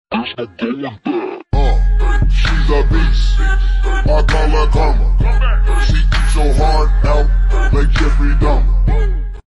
She's a beast, I call her karma. She eats so hard out like Jeffrey Dahmer.